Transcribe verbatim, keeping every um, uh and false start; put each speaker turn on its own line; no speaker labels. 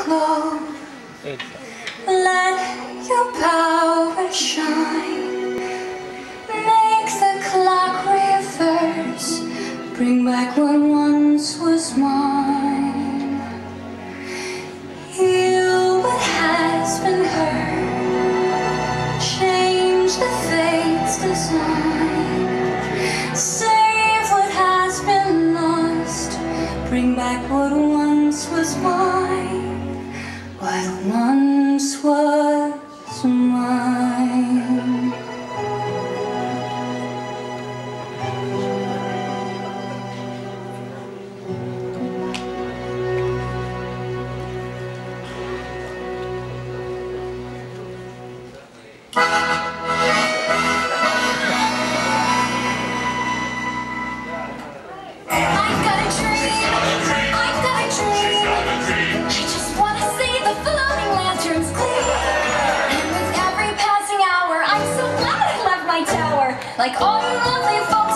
glow. Let your power shine. Make the clock reverse. Bring back what once was mine. Heal what has been hurt. Change the fate's design. Save what has been lost. Bring back what once was mine. What once was mine. Like all you lovely folks.